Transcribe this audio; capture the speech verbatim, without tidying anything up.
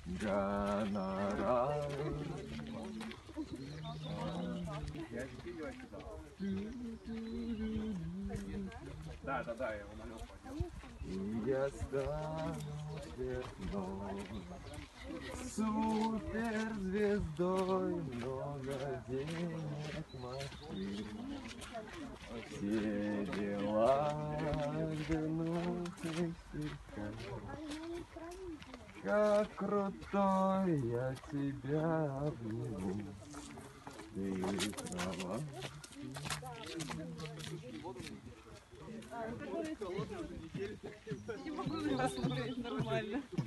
гонорар. Да, да, да, я его налёг поделал. И я стану сверхновой, суперзвездой, много денег, машин. Все дела гнутся слегка. Как крутой я тебя обниму. Ты права. Не могу на вас смотреть нормально.